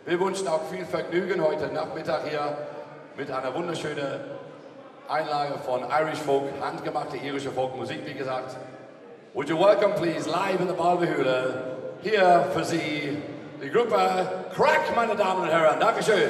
Wir wünschen auch viel Vergnügen heute Nachmittag hier mit einer wunderschönen Einlage von Irish Folk, handgemachte irische Folkmusik, wie gesagt. Would you welcome please live in der Balbehülle hier für Sie die Gruppe Crack, meine Damen und Herren. Dankeschön.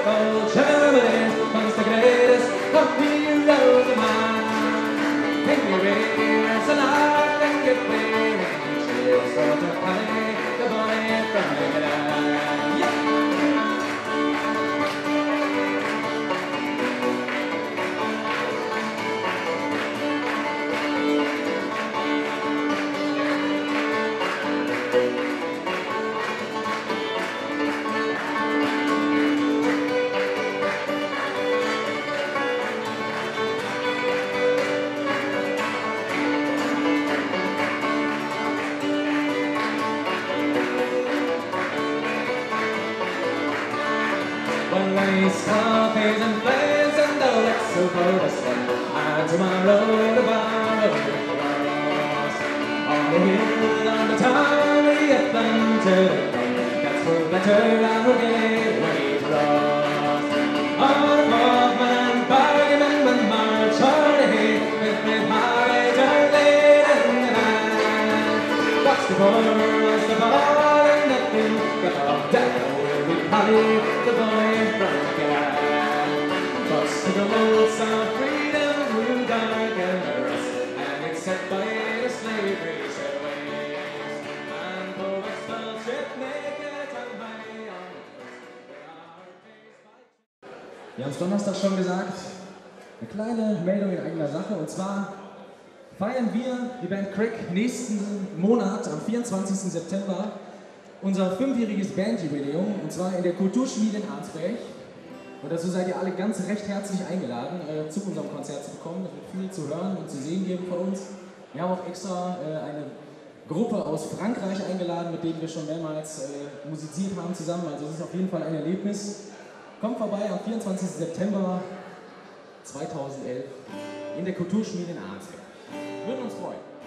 old Germany once the greatest of heroes of mine. Take me race alive and get paid. She's sort of funny, the boy from England. Yeah. Well, lace coffees and flames and the lights so cold as sun. And tomorrow the bar will be closed. On the hill, on the town, we get them to the come. That's for better and we'll get way lost. On Hoffman, Bargaman, and March on the hill. With my turn late in the night. Watch the ball, the ball, and nothing got off death. Holly, the boy from Gad. Bust to the walls of freedom grew dark and rust, and it's set by the slavery's ways. And poets fell ship naked and high on the coast. Wir haben es Donnerstag schon gesagt, eine kleine Meldung in eigener Sache, und zwar feiern wir, die Band Crick, nächsten Monat, am 24. September, unser 5-jähriges Bandjubiläum, und zwar in der Kulturschmiede in Arnsberg. Und dazu seid ihr alle ganz recht herzlich eingeladen, zu unserem Konzert zu kommen. Es wird viel zu hören und zu sehen geben von uns. Wir haben auch extra eine Gruppe aus Frankreich eingeladen, mit denen wir schon mehrmals musiziert haben zusammen. Also es ist auf jeden Fall ein Erlebnis. Kommt vorbei am 24. September 2011 in der Kulturschmiede in Arnsberg. Wir würden uns freuen.